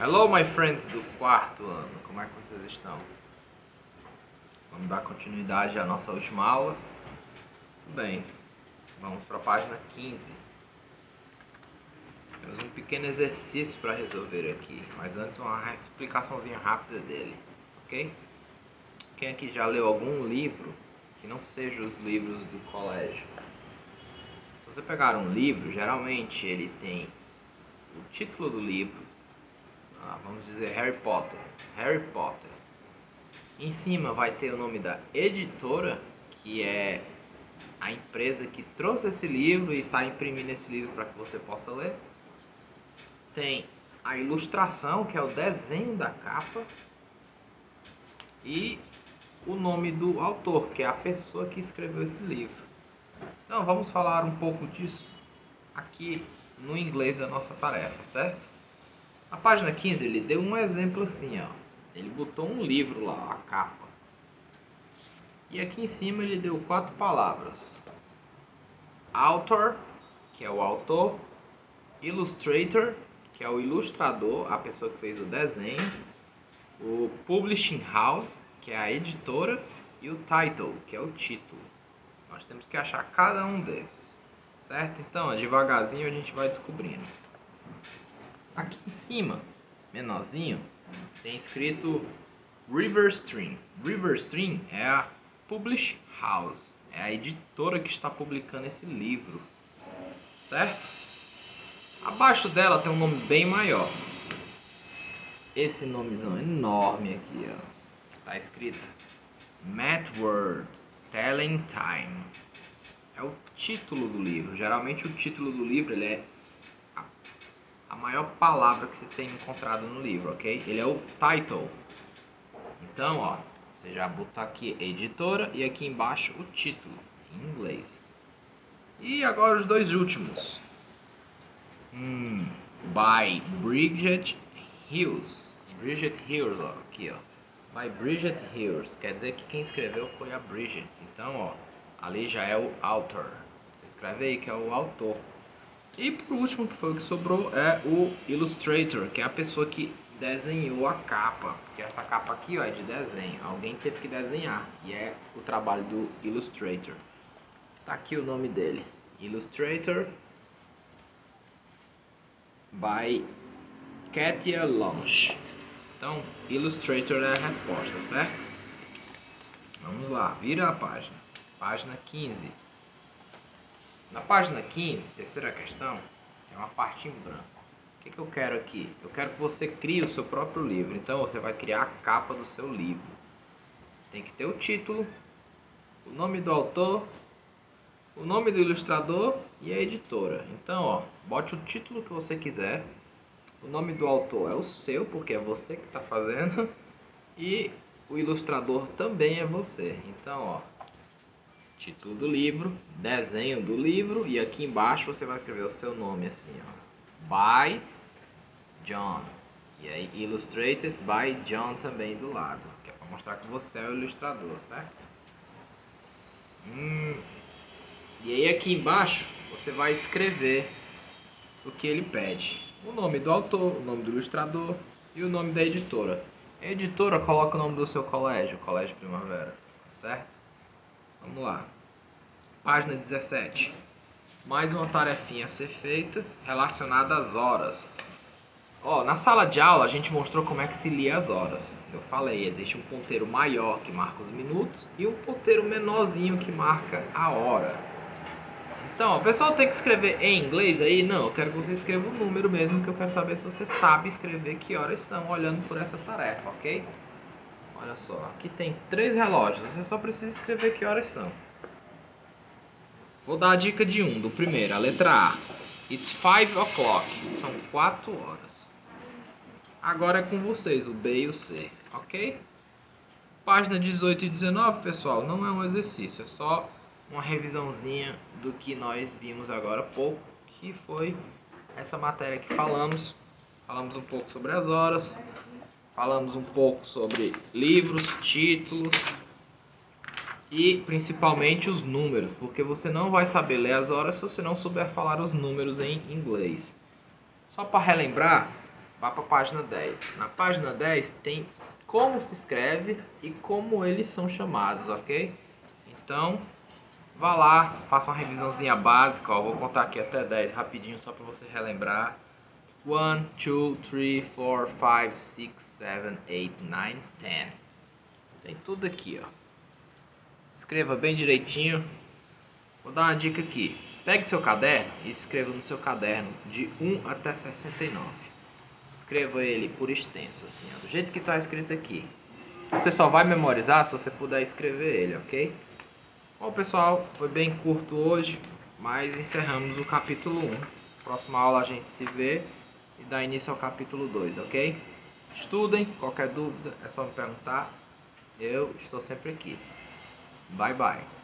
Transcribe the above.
Hello, my friends do quarto ano, como é que vocês estão? Vamos dar continuidade à nossa última aula? Bem, vamos para a página 15. Temos um pequeno exercício para resolver aqui, mas antes uma explicaçãozinha rápida dele, ok? Quem aqui já leu algum livro que não seja os livros do colégio? Se você pegar um livro, geralmente ele tem o título do livro, vamos dizer Harry Potter. Harry Potter. Em cima vai ter o nome da editora, que é a empresa que trouxe esse livro e está imprimindo esse livro para que você possa ler. Tem a ilustração, que é o desenho da capa, e o nome do autor, que é a pessoa que escreveu esse livro. Então vamos falar um pouco disso aqui no inglês da nossa tarefa, certo? Na página 15 ele deu um exemplo assim, ó. Ele botou um livro lá, a capa. E aqui em cima ele deu 4 palavras. Author, que é o autor. Illustrator, que é o ilustrador, a pessoa que fez o desenho. O Publishing House, que é a editora. E o Title, que é o título. Nós temos que achar cada um desses, certo? Então, devagarzinho a gente vai descobrindo. Aqui em cima, menorzinho, tem escrito Riverstream. Riverstream é a Publish House, é a editora que está publicando esse livro, certo? Abaixo dela tem um nome bem maior. Esse nomezão enorme aqui, ó, tá escrito Math Word Telling Time. É o título do livro. Geralmente o título do livro ele é a maior palavra que você tem encontrado no livro, ok? Ele é o title. Então, ó, você já botar aqui editora e aqui embaixo o título em inglês. E agora os dois últimos. By Bridget Hills. Bridget Hills, ó, aqui, ó. By Bridget Hills. Quer dizer que quem escreveu foi a Bridget. Então, ó, ali já é o author. Você escreve aí que é o autor. E por último, que foi o que sobrou, é o Illustrator, que é a pessoa que desenhou a capa. Porque essa capa aqui, ó, é de desenho. Alguém teve que desenhar. E é o trabalho do Illustrator. Tá aqui o nome dele. Illustrator by Katia Launch. Então, Illustrator é a resposta, certo? Vamos lá, vira a página. Página 15. Na página 15, terceira questão, tem uma parte em branco. O que eu quero aqui? Eu quero que você crie o seu próprio livro. Então você vai criar a capa do seu livro. Tem que ter o título, o nome do autor, o nome do ilustrador e a editora. Então, ó, bote o título que você quiser. O nome do autor é o seu, porque é você que está fazendo. E o ilustrador também é você. Então, ó, título do livro, desenho do livro e aqui embaixo você vai escrever o seu nome assim, ó. By John. E aí Illustrated by John também do lado, que é para mostrar que você é o ilustrador, certo? E aí aqui embaixo você vai escrever o que ele pede. O nome do autor, o nome do ilustrador e o nome da editora. A editora coloca o nome do seu colégio, Colégio Primavera, certo? Vamos lá. Página 17. Mais uma tarefinha a ser feita relacionada às horas. Ó, na sala de aula a gente mostrou como é que se lia as horas. Eu falei, existe um ponteiro maior que marca os minutos e um ponteiro menorzinho que marca a hora. Então, o pessoal tem que escrever em inglês aí? Não, eu quero que você escreva um número mesmo, que eu quero saber se você sabe escrever que horas são, olhando por essa tarefa, ok? Olha só, aqui tem 3 relógios, você só precisa escrever que horas são. Vou dar a dica de do primeiro, a letra A. It's 5 o'clock, são 4 horas. Agora é com vocês, o B e o C, ok? Página 18 e 19, pessoal, não é um exercício, é só uma revisãozinha do que nós vimos agora há pouco, que foi essa matéria que falamos. Falamos um pouco sobre as horas, falamos um pouco sobre livros, títulos e principalmente os números, porque você não vai saber ler as horas se você não souber falar os números em inglês. Só para relembrar, vá para a página 10. Na página 10 tem como se escreve e como eles são chamados, ok? Então, vá lá, faça uma revisãozinha básica, ó, vou contar aqui até 10 rapidinho só para você relembrar. 1, 2, 3, 4, 5, 6, 7, 8, 9, 10. Tem tudo aqui, ó. Escreva bem direitinho. Vou dar uma dica aqui. Pegue seu caderno e escreva no seu caderno de 1 até 69. Escreva ele por extenso, assim, ó, do jeito que está escrito aqui. Você só vai memorizar se você puder escrever ele, ok? Bom, pessoal, foi bem curto hoje, mas encerramos o capítulo 1. Próxima aula a gente se vê e dá início ao capítulo 2, ok? Estudem, qualquer dúvida é só me perguntar. Eu estou sempre aqui. Bye, bye.